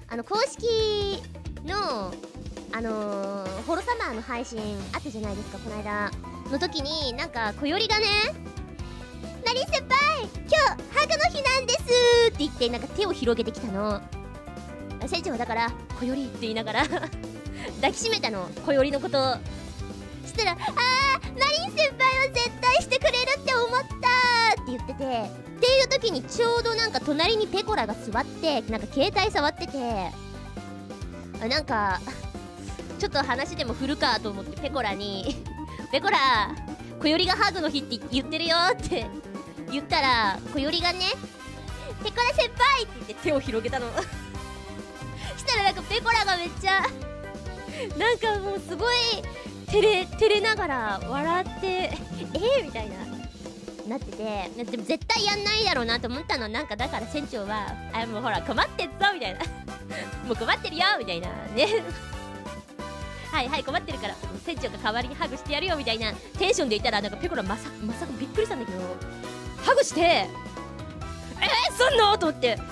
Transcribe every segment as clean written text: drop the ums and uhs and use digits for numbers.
公式のホロサマーの配信あったじゃないですか、この間の時に。なんかこよりがね「マリン先輩今日ハグの日なんです」って言ってなんか手を広げてきたの。船長はだから「こより」って言いながら抱きしめたの、こよりのこと。したら「マリン先輩は絶対してくれるって思った」って言ってて、っていう時にちょうどなんか隣にペコラが座ってなんか携帯触ってて、なんかちょっと話でも振るかと思ってペコラに「ペコラこよりがハグの日って言ってるよ」って言ったら、こよりがね「ペコラ先輩!」って言って手を広げたのしたらなんかペコラがめっちゃなんかもうすごい照れながら笑ってみたいななってて、でも絶対やんないだろうなと思ったの。なんかだから船長は「もうほら困ってんぞ」みたいなもう困ってるよみたいなねはいはい困ってるから船長が代わりにハグしてやるよみたいなテンションでいたら、なんかペコラまさかびっくりしたんだけど、ハグしてすんのと思ってで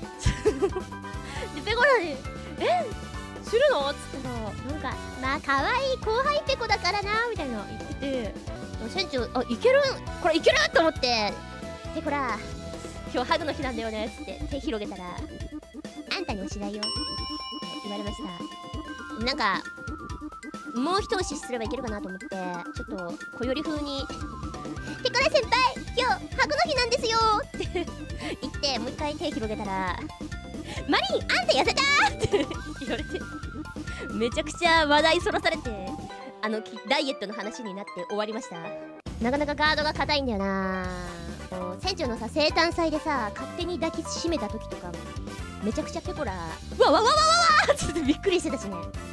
ペコラにするの?」っつったらなんか「まあ可愛い後輩ペコだからな」みたいな言ってて、船長いけるこれいけると思って「ペコラ今日ハグの日なんだよね」っつって手広げたら「あんたにおしないよ」って言われました。なんかもう一押しすればいけるかなと思って、ちょっとこより風に「ペコラ先輩今日ハグの日なんですよ」って言ってもう一回手広げたら「マリンあんた痩せた!」って言われて、めちゃくちゃ話題そらされてダイエットの話になって終わりました。なかなかガードが硬いんだよな。船長のさ生誕祭でさ勝手に抱きしめた時とかめちゃくちゃペコラ「うわわわわわわ!」っつってびっくりしてたしね。